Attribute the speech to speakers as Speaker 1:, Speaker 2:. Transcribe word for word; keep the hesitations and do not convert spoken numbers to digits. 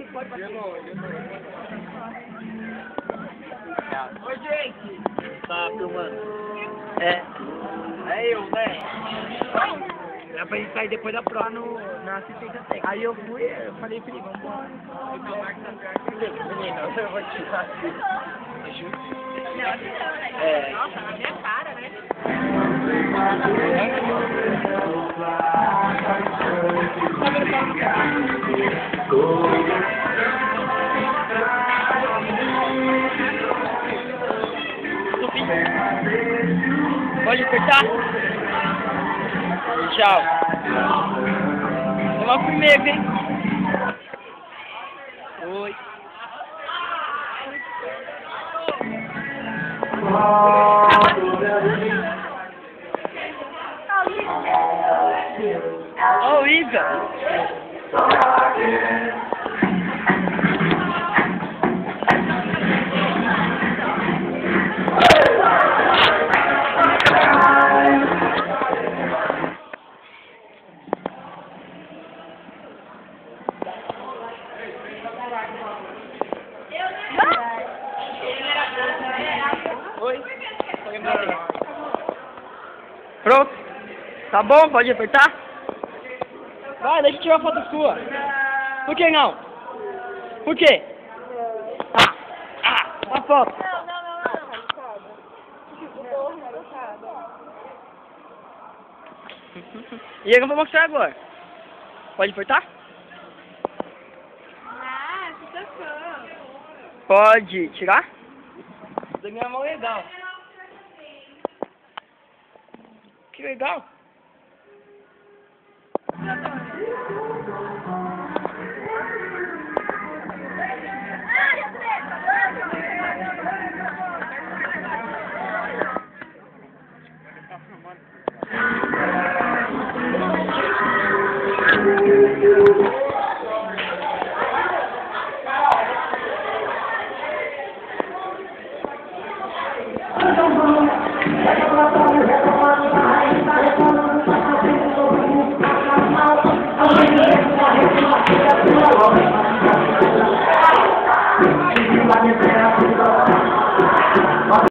Speaker 1: Oi, gente!
Speaker 2: Tá filmando.
Speaker 1: É. É eu, né?
Speaker 2: Era pra gente sair depois da prova no, na assistência técnica.
Speaker 1: Aí eu fui, eu falei, Felipe, vamos embora. Menina, eu vou tirar aqui. É.
Speaker 3: Nossa, na minha cara, né?
Speaker 1: Pode apertar? Tchau. Vamos primeiro, hein? Oi. Ô, Isa! Oi. Pronto? Tá bom? Pode apertar? Vai, deixa eu tirar uma foto sua. Por que não? Por quê? Ah, ah, uma foto.
Speaker 3: Não, não, não, não.
Speaker 1: E eu vou mostrar agora. Pode apertar?
Speaker 3: Ah, que tocou.
Speaker 1: Pode tirar? Isso aqui é mão legal. Que legal.
Speaker 3: Ah, eu sei.